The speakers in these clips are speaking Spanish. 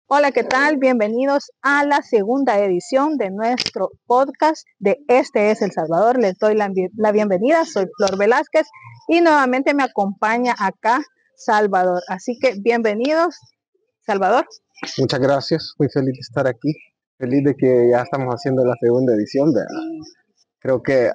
Hola, ¿qué tal? Bienvenidos a la segunda edición de nuestro podcast de Este es El Salvador. Les doy la bienvenida, soy Flor Velázquez y nuevamente me acompaña acá Salvador. Así que bienvenidos, Salvador. Muchas gracias, muy feliz de estar aquí, feliz de que ya estamos haciendo la segunda edición. Creo que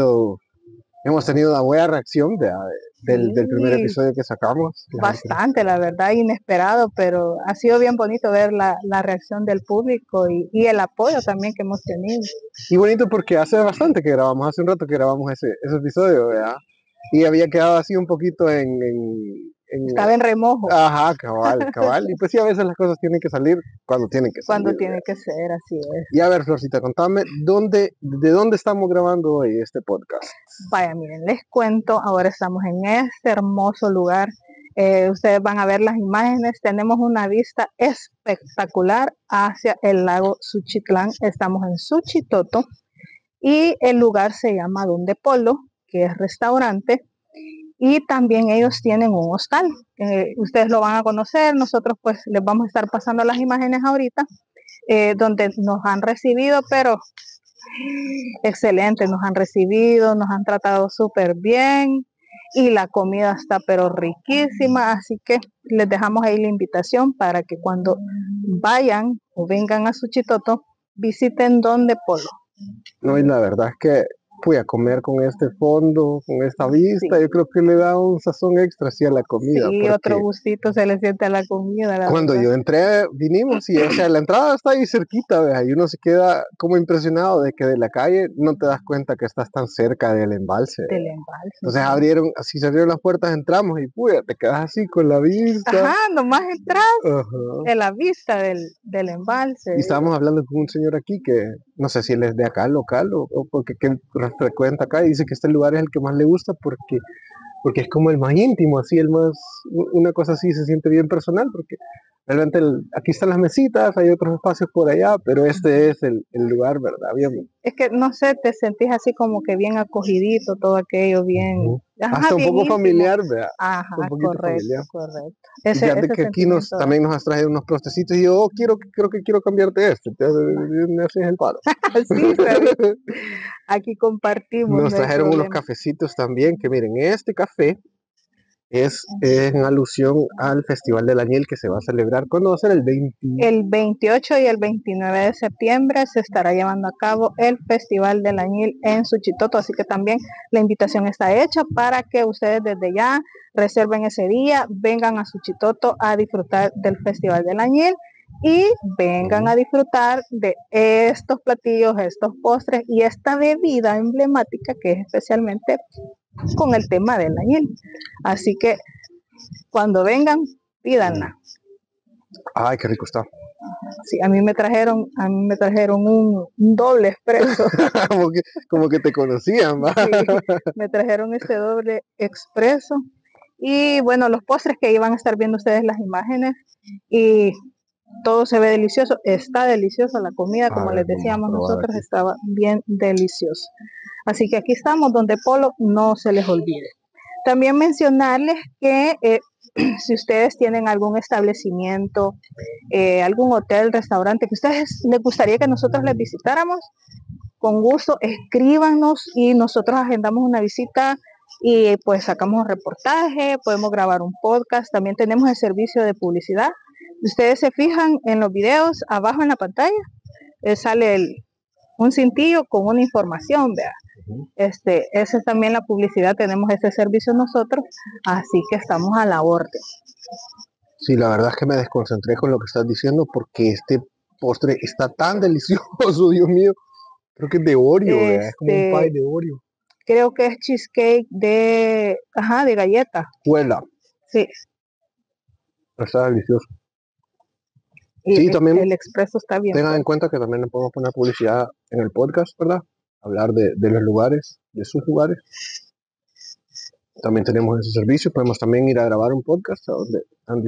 hemos tenido una buena reacción del primer Sí, episodio que sacamos. bastante, la verdad, inesperado, pero ha sido bien bonito ver la reacción del público y el apoyo también que hemos tenido. Y bonito porque hace bastante que grabamos, hace un rato que grabamos ese episodio, ¿verdad? Y había quedado así un poquito Estaba en remojo. Ajá, cabal. Y pues sí, a veces las cosas tienen que salir cuando tienen que salir. Cuando tiene que ser, así es. Y a ver, Florcita, contame, ¿de dónde estamos grabando hoy este podcast? Vaya, miren, les cuento, ahora estamos en este hermoso lugar. Ustedes van a ver las imágenes, tenemos una vista espectacular hacia el lago Suchitlán. Estamos en Suchitoto y el lugar se llama Donde Polo, que es restaurante, y también ellos tienen un hostal. Ustedes lo van a conocer, nosotros pues les vamos a estar pasando las imágenes ahorita, donde nos han recibido, pero excelente, nos han recibido, nos han tratado súper bien y la comida está pero riquísima, así que les dejamos ahí la invitación para que cuando vayan o vengan a Suchitoto visiten Donde Polo. No, y la verdad es que fui a comer con este fondo, con esta vista, Sí, yo creo que le da un sazón extra así a la comida, sí, otro porque gustito se le siente a la comida, la cuando verdad. yo entré, vinimos y, o sea, la entrada está ahí cerquita, ¿verdad? Y uno se queda como impresionado de que de la calle no te das cuenta que estás tan cerca del embalse, Del ¿verdad? embalse. Entonces así se abrieron las puertas, entramos y puya, te quedas así con la vista. Ajá, nomás entras Ajá. en la vista del embalse. Y estábamos hablando con un señor aquí que no sé si él es de acá, local, o porque que él frecuenta acá y dice que este lugar es el que más le gusta porque es como el más íntimo, así el más, una cosa así se siente bien personal, porque realmente aquí están las mesitas, hay otros espacios por allá, pero este es el lugar, ¿verdad? Bien. Es que no sé, te sentís así como que bien acogidito, todo aquello bien, ajá, Hasta un bien poco íntimo. familiar, ¿verdad? Un Ajá, poquito correcto, familiar. correcto. Y Ese, fíjate ese que aquí sentimiento. también nos has traído unos postecitos y yo creo que quiero cambiarte este, me haces el paro. Sí, está bien. Aquí compartimos, Nos no hay trajeron unos problema. cafecitos también, que miren, este café es en alusión al Festival del Añil que se va a celebrar. ¿Cuándo va a ser? El 20. El 28 y el 29 de septiembre se estará llevando a cabo el Festival del Añil en Suchitoto, así que también la invitación está hecha para que ustedes desde ya reserven ese día, vengan a Suchitoto a disfrutar del Festival del Añil y vengan a disfrutar de estos platillos, estos postres y esta bebida emblemática que es especialmente con el tema del añil. Así que cuando vengan, pídanla. Ay, qué rico está. Sí, a mí me trajeron un doble expreso. como, como que te conocían, ¿va? Sí, me trajeron este doble expreso. Y bueno, los postres que iban a estar viendo ustedes las imágenes y todo se ve delicioso, está delicioso la comida, A como ver, les vamos a decíamos probar nosotros, aquí. estaba bien delicioso. Así que aquí estamos, Donde Polo, no se les olvide. También mencionarles que si ustedes tienen algún establecimiento, algún hotel, restaurante que ustedes les gustaría que nosotros les visitáramos, con gusto escríbanos y nosotros agendamos una visita y pues sacamos un reportaje, podemos grabar un podcast, también tenemos el servicio de publicidad. Ustedes se fijan en los videos abajo en la pantalla, sale un cintillo con una información, vea. Esa es también la publicidad, tenemos ese servicio nosotros, así que estamos a la orden. Sí, la verdad es que me desconcentré con lo que estás diciendo porque este postre está tan delicioso, Dios mío. Creo que es de Oreo, ¿verdad? Es como un pie de Oreo. Creo que es cheesecake de galleta. Huela, Sí. está delicioso. Y Sí, también el expreso está bien tengan en fuerte. cuenta que también le podemos poner publicidad en el podcast, ¿verdad? Hablar de los lugares, de sus lugares. También tenemos ese servicio. Podemos también ir a grabar un podcast donde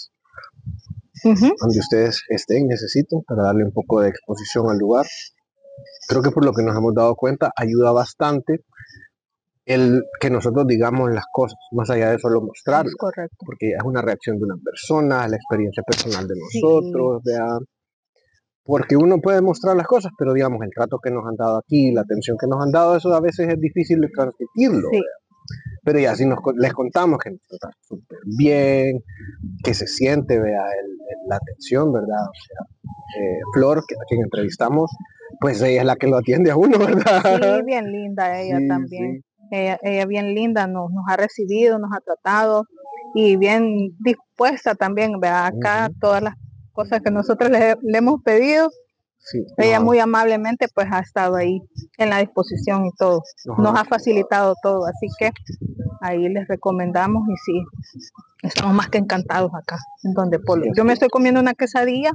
ustedes estén, necesiten, para darle un poco de exposición al lugar. Creo que por lo que nos hemos dado cuenta, ayuda bastante el que nosotros digamos las cosas, más allá de solo mostrarlas, Es correcto. porque es una reacción de una persona, la experiencia personal de Sí, nosotros, ¿vea? Porque uno puede mostrar las cosas, pero digamos, el trato que nos han dado aquí, la atención que nos han dado, eso a veces es difícil de transmitirlo, sí, ¿vea? Pero ya si les contamos que nos tratan súper bien, que se siente, vea, la atención, ¿verdad? O sea, Flor, a quien entrevistamos, pues ella es la que lo atiende a uno, ¿verdad? sí, bien linda ella Sí, también. sí. Ella bien linda, nos ha recibido, nos ha tratado y bien dispuesta también, vea, acá Ujú. todas las cosas que nosotros le hemos pedido, Sí, ella muy amablemente pues ha estado ahí en la disposición y todo. Nos ha facilitado todo, así que ahí les recomendamos y sí, estamos más que encantados acá en Donde Polo. sí, Yo me estoy comiendo una quesadilla,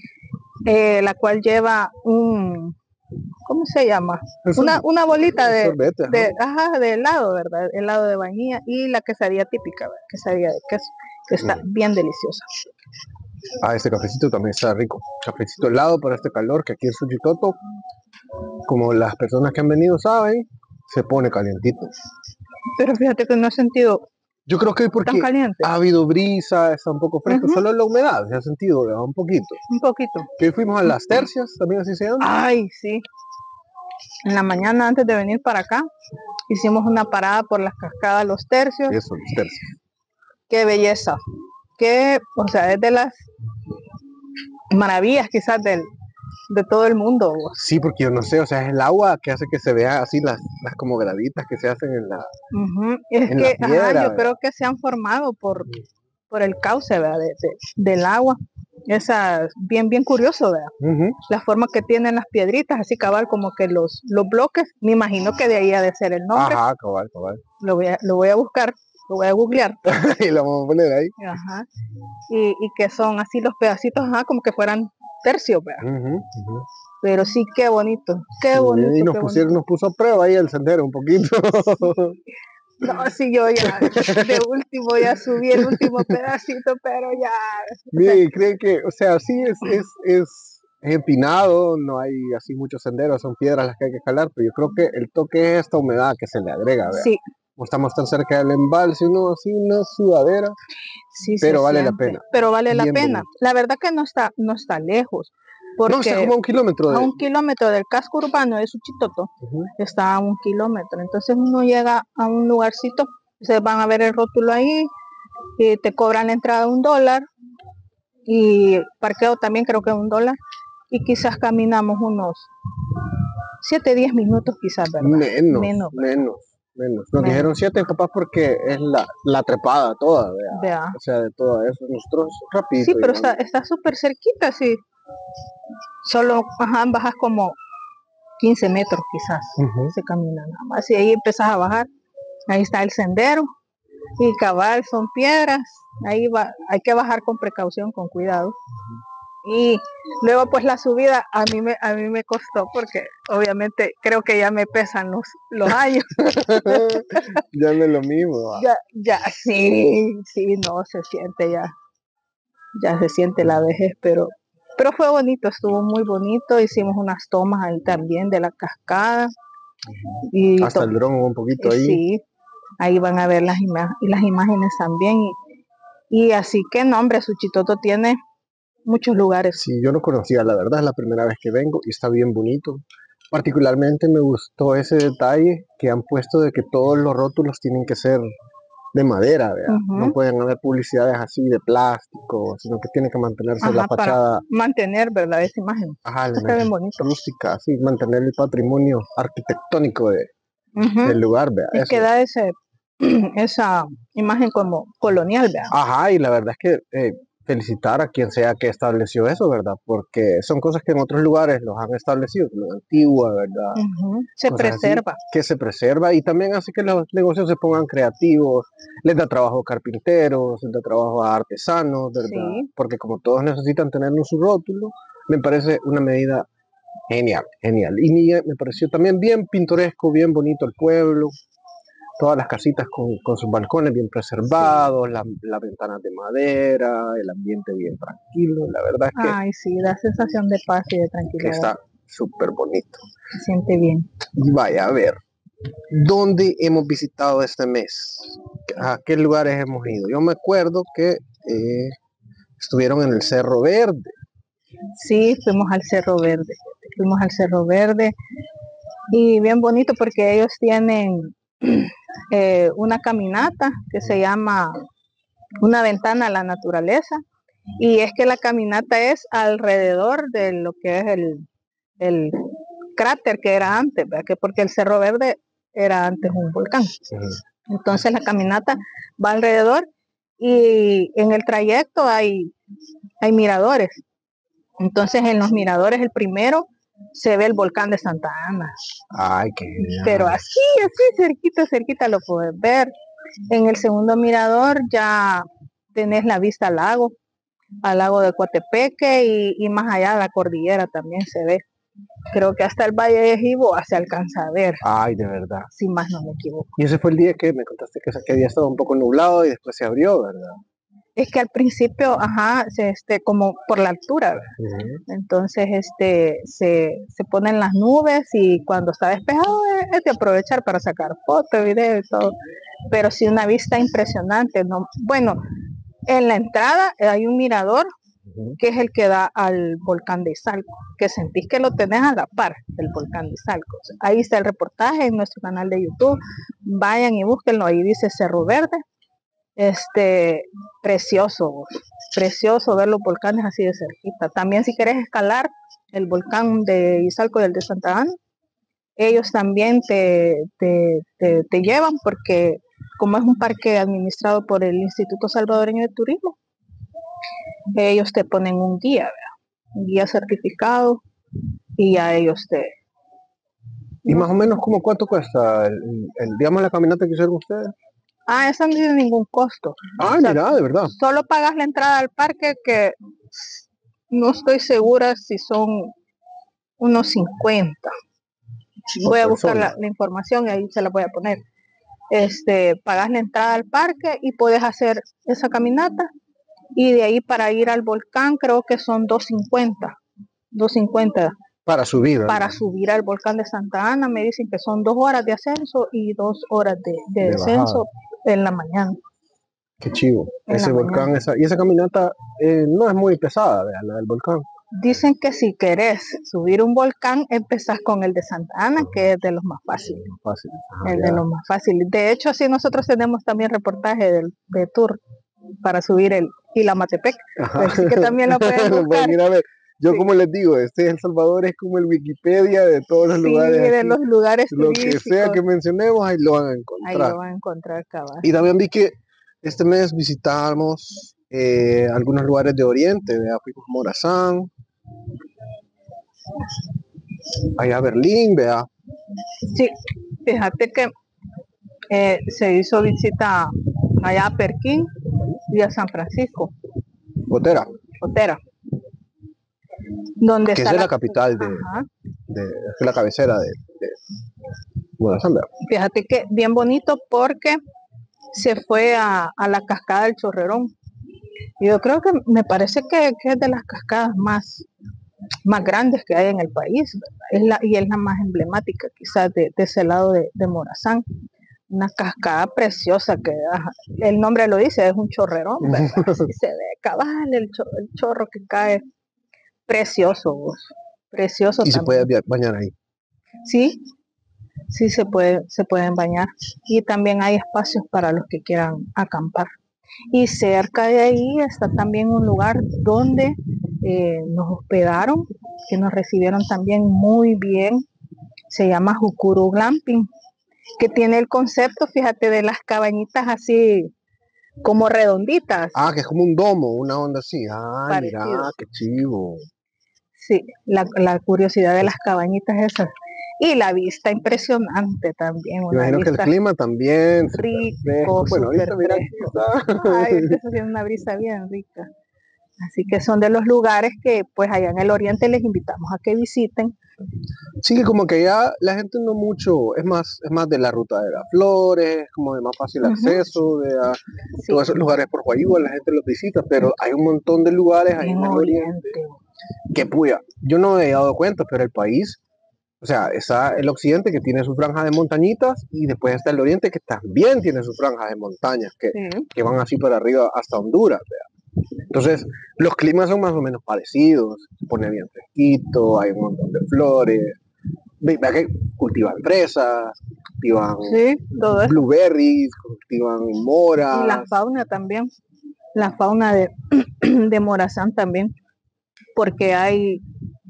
la cual lleva un, ¿cómo se llama? Una bolita el sorbete, de helado, ¿verdad? Helado de vainilla y la quesadilla típica, ¿verdad? Quesadilla de queso, que está bien deliciosa. Ah, este cafecito también está rico. Cafecito helado para este calor que aquí en Suchitoto, como las personas que han venido saben, se pone calientito. Pero fíjate que no he sentido Yo creo que tan porque caliente. ha habido brisa, está un poco fresco, solo la humedad se ha sentido, ¿verdad? Un poquito. Un poquito. Que hoy fuimos a las tercias, también así se llama. Ay, sí. En la mañana antes de venir para acá, hicimos una parada por las cascadas Los Tercios. Eso, las tercias. Qué belleza. O sea, es de las maravillas quizás de todo el mundo. Sí, porque yo no sé, o sea, es el agua que hace que se vea así las como graditas que se hacen Es en la que, piedra, yo ¿verdad? creo que se han formado por el cauce, ¿verdad? Del agua. Esa, bien curioso, ¿verdad? La forma que tienen las piedritas, así cabal, como que los bloques, me imagino que de ahí ha de ser el nombre. Ajá, cabal, cabal. Lo voy a buscar, lo voy a googlear. Y lo vamos a poner ahí. Ajá. Y que son así los pedacitos, como que fueran tercios, ¿verdad? Pero sí, qué bonito, qué Sí, y bonito, qué bonito. nos puso a prueba ahí el sendero un poquito. No, sí, yo ya de último ya subí el último pedacito, pero ya, o sea, Mire, creen que, o sea, sí es empinado, no hay así muchos senderos, son piedras las que hay que jalar, pero yo creo que el toque es esta humedad que se le agrega, ¿vea? sí, No estamos tan cerca del embalse, no, así una sudadera, sí se pero vale la siente, pena. pero vale la Bien pena. bonito. La verdad que no está lejos, No, está porque como a 1 kilómetro a de... 1 kilómetro del casco urbano de Suchitoto Ujú. está a 1 kilómetro. Entonces uno llega a un lugarcito, se van a ver el rótulo ahí, y te cobran la entrada $1 y parqueo también creo que $1 y quizás caminamos unos 7, 10 minutos quizás, ¿verdad? Menos, Menos. Nos menos. dijeron 7 capaz porque es la trepada toda, ¿vea? Vea. O sea, de todo eso. Nosotros Sí, rapidito pero llegamos. está súper cerquita, sí. Solo bajas como 15 metros quizás, se camina nada más. Y ahí empiezas a bajar, ahí está el sendero y cabal son piedras, ahí va, hay que bajar con precaución, con cuidado. Y luego pues la subida a mí me costó porque obviamente creo que ya me pesan los años. Ya no es lo mismo. Ya, sí, no, se siente ya se siente la vejez, pero fue bonito, estuvo muy bonito, hicimos unas tomas ahí también de la cascada y Hasta el dron un poquito ahí. sí, ahí van a ver las imágenes también y así que no, hombre, Suchitoto tiene muchos lugares. Sí, yo no conocía, la verdad, es la primera vez que vengo y está bien bonito. Particularmente me gustó ese detalle que han puesto de que todos los rótulos tienen que ser de madera, ¿vea? No pueden haber publicidades así de plástico, sino que tiene que mantenerse la Para fachada, mantener, ¿verdad? Esa imagen. ajá, la Está bien imagen bonito. rústica, así, mantener el patrimonio arquitectónico del lugar, ¿vea? Es Eso. que da esa imagen como colonial, ¿verdad? Ajá, y la verdad es que felicitar a quien sea que estableció eso, ¿verdad? Porque son cosas que en otros lugares los han establecido, como en Antigua, ¿verdad? Se Cosas así, preserva. que se preserva y también hace que los negocios se pongan creativos, les da trabajo a carpinteros, les da trabajo a artesanos, ¿verdad? Sí. Porque como todos necesitan tener su rótulo, me parece una medida genial, genial. Y me pareció también bien pintoresco, bien bonito el pueblo, todas las casitas con sus balcones bien preservados, Sí. las ventanas de madera, el ambiente bien tranquilo, la verdad es Ay, sí, da sensación de paz y de que tranquilidad. está súper bonito. Se siente bien. Y vaya a ver, ¿Dónde hemos visitado este mes? ¿A qué lugares hemos ido? Yo me acuerdo que estuvieron en el Cerro Verde. Sí, fuimos al Cerro Verde. Fuimos al Cerro Verde y bien bonito porque ellos tienen una caminata que se llama Una ventana a la naturaleza. Y es que la caminata es alrededor de lo que es el cráter que era antes, ¿verdad? Que porque el Cerro Verde era antes un volcán. Entonces la caminata va alrededor y en el trayecto hay miradores. Entonces en los miradores el primero se ve el volcán de Santa Ana. Ay, qué genial. Pero así, cerquita lo puedes ver. En el segundo mirador ya tenés la vista al lago de Coatepeque y más allá la cordillera también se ve. Creo que hasta el Valle de Jiboa se alcanza a ver. Ay, de verdad. Si más no me equivoco. Y ese fue el día que me contaste que había estado un poco nublado y después se abrió, ¿verdad? Es que al principio, como por la altura, entonces se ponen las nubes y cuando está despejado es de aprovechar para sacar fotos, videos y todo. Pero sí una vista impresionante, ¿no? Bueno, en la entrada hay un mirador que es el que da al volcán de Izalco, que sentís que lo tenés a la par del volcán de Izalco. Ahí está el reportaje en nuestro canal de YouTube, vayan y búsquenlo, ahí dice Cerro Verde. Precioso ver los volcanes así de cerquita. También si querés escalar el volcán de Izalco y el de Santa Ana, ellos también te llevan porque como es un parque administrado por el Instituto Salvadoreño de Turismo, ellos te ponen un guía, ¿verdad? Un guía certificado y a ellos te... ¿Y más o menos como cuánto cuesta digamos, la caminata que hicieron ustedes? Eso no tiene ningún costo. Ah, o sea, mira, de verdad. Solo pagas la entrada al parque, que no estoy segura si son unos 50. Voy a buscar la información y ahí se la voy a poner. Pagas la entrada al parque y puedes hacer esa caminata. Y de ahí para ir al volcán creo que son 250. 250. Para subir. Para subir al volcán de Santa Ana me dicen que son 2 horas de ascenso y 2 horas de descenso en la mañana. Qué chivo. Ese volcán, y esa caminata no es muy pesada, vean, la del volcán. Dicen que si querés subir un volcán, empezás con el de Santa Ana, que es de los más fáciles. De los más fáciles. De hecho, sí, nosotros tenemos también reportaje de tour para subir el Ilamatepec. Así que también lo pueden buscar. Ir a ver. Yo, como les digo, El Salvador es como el Wikipedia de todos los lugares. Sí, de los lugares turísticos. Lo que sea que mencionemos, ahí lo van a encontrar. Ahí lo van a encontrar, cabal. Y también vi que este mes visitamos algunos lugares de Oriente, ¿verdad? Fuimos a Morazán, allá a Berlín, ¿verdad? Sí, fíjate que se hizo visita allá a Pekín y a San Francisco. Otera. Donde que es la capital es la cabecera de Morazán, ¿verdad? Fíjate que bien bonito porque se fue a la cascada del Chorrerón. Yo creo que me parece que es de las cascadas más grandes que hay en el país, ¿verdad? Y es la más emblemática quizás de ese lado de Morazán. Una cascada preciosa que el nombre lo dice, es un chorrerón, ¿verdad? Así se ve cabal el chorro que cae. Precioso. Precioso. ¿Y también se puede bañar ahí? Sí, se pueden bañar. Y también hay espacios para los que quieran acampar. Y cerca de ahí está también un lugar donde nos hospedaron, que nos recibieron también muy bien. Se llama Jukuru Glamping, que tiene el concepto, fíjate, de las cabañitas así como redonditas. Ah, que es como un domo, una onda así. Ah, mira, qué chivo. Sí, la curiosidad de las cabañitas esas. Y la vista impresionante también. Me imagino que el clima también. Rico, bueno, ahorita mira aquí está. Ay, está haciendo una brisa bien rica. Así que son de los lugares que pues allá en el oriente les invitamos a que visiten. Sí, como que ya la gente no mucho, es más de la ruta de las flores, como de más fácil acceso, todos esos lugares por Guayúa, la gente los visita, pero hay un montón de lugares ahí en el oriente que puya. Yo no me he dado cuenta, pero el país O sea, está el occidente que tiene su franja de montañitas y después está el oriente que también tiene su franja de montañas Sí. que van así para arriba hasta Honduras. ¿Vea? Entonces, los climas son más o menos parecidos. Se pone bien fresquito, hay un montón de flores. Vea que cultivan fresas, cultivan Sí, todo eso. blueberries, cultivan Y la moras. fauna también. La fauna de, de Morazán también. Porque hay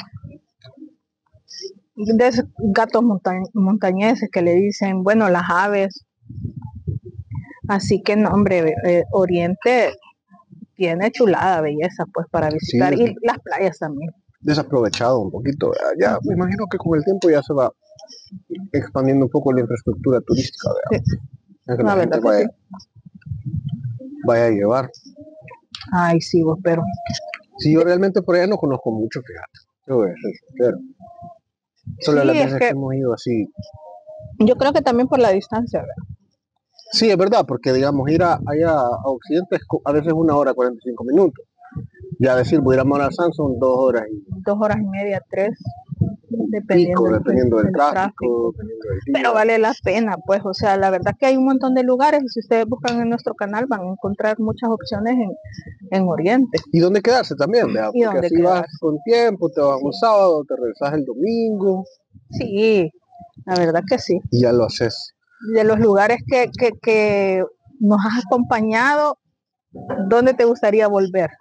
de esos gatos montañeses que le dicen, bueno, las aves. Así que no, hombre, Oriente tiene chulada, belleza, pues para Sí, visitar. Y las playas también. desaprovechado un poquito. Ya me imagino que con el tiempo ya se va expandiendo un poco la infraestructura turística, ¿vea? Sí, Ya que la la gente verdad que sí. vaya a llevar. Ay, sí, vos, pero Sí, yo realmente por allá no conozco mucho, fíjate. Yo voy a ser sincero. Solo las sí, es veces que que hemos ido así. yo creo que también por la distancia, ¿verdad? Sí, es verdad, porque digamos, ir allá a Occidente es a veces 1 hora 45 minutos. Ya decir, voy a ir a Morazán son 2 horas y 2 horas y media, 3, dependiendo pico, dependiendo del del tráfico, tráfico. dependiendo del Pero día. vale la pena, pues, o sea, la verdad que hay un montón de lugares y si ustedes buscan en nuestro canal van a encontrar muchas opciones en Oriente. Y dónde quedarse también, ¿verdad? ¿Y Porque dónde así vas quedarse? con tiempo, te vas un Sí, sábado, te regresas el domingo sí, la verdad que sí. y ya lo haces. De los lugares que nos has acompañado, ¿dónde te gustaría volver?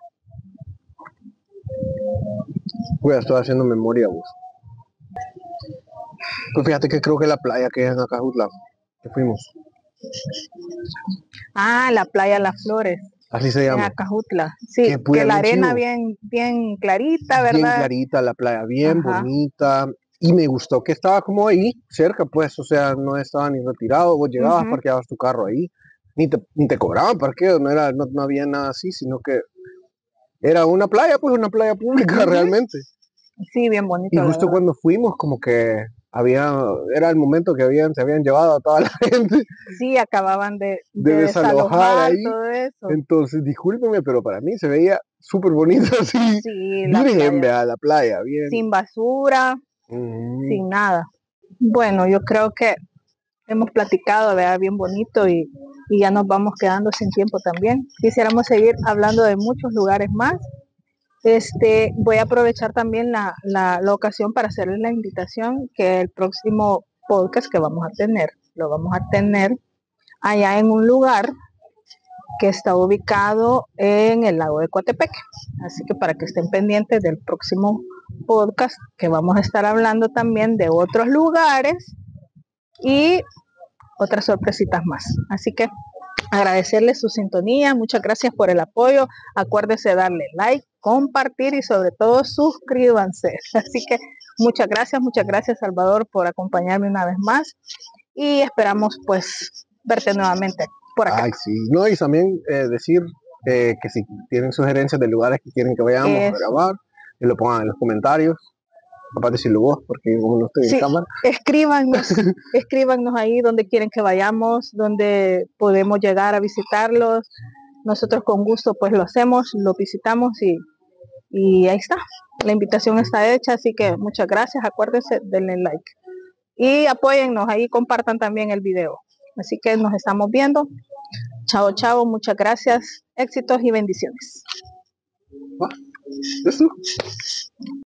Pues estoy haciendo memoria, vos. Pues fíjate que creo que la playa que es en Acajutla, que fuimos, Ah, la playa Las Flores, así se en llama. Acajutla. Que Sí, que puya la bien arena chivo, bien clarita, bien ¿verdad? clarita la playa, bien Ajá. bonita. Y me gustó que estaba como ahí, cerca, pues, o sea, no estaba ni retirado. Vos llegabas, Ujú, parqueabas tu carro ahí, ni te cobraban parqueo, no había nada así, sino que era una playa, pues, una playa pública ujú. realmente. Sí, bien Y bonito, la justo verdad. cuando fuimos, como que era el momento que se habían llevado a toda la gente Sí, acababan de de desalojar desalojar ahí. todo eso. Entonces, discúlpeme, pero para mí se veía súper bonito así, Sí, la virgen, playa. vea, la playa, bien. Sin basura, Ujú. sin nada. Bueno, yo creo que hemos platicado, ¿verdad? Bien bonito y ya nos vamos quedando sin tiempo también. Quisiéramos seguir hablando de muchos lugares más. Voy a aprovechar también la ocasión para hacerles la invitación que el próximo podcast que vamos a tener, lo vamos a tener allá en un lugar que está ubicado en el lago de Coatepeque. Así que para que estén pendientes del próximo podcast que vamos a estar hablando también de otros lugares y otras sorpresitas más. Así que agradecerles su sintonía, muchas gracias por el apoyo, acuérdense de darle like, compartir y sobre todo suscríbanse. Así que muchas gracias Salvador por acompañarme una vez más y esperamos pues verte nuevamente por acá. Ay, sí. No, y también decir que si tienen sugerencias de lugares que quieren que vayamos a Eso. grabar, que lo pongan en los comentarios. Capaz decirlo vos, porque como no estoy en Sí, cámara. escríbanos ahí donde quieren que vayamos, donde podemos llegar a visitarlos. Nosotros con gusto pues lo hacemos, lo visitamos y ahí está. La invitación está hecha, así que muchas gracias. Acuérdense, denle like. Y apóyennos ahí, compartan también el video. Así que nos estamos viendo. Chao, chao, muchas gracias. Éxitos y bendiciones. ¿Va? ¿Eso?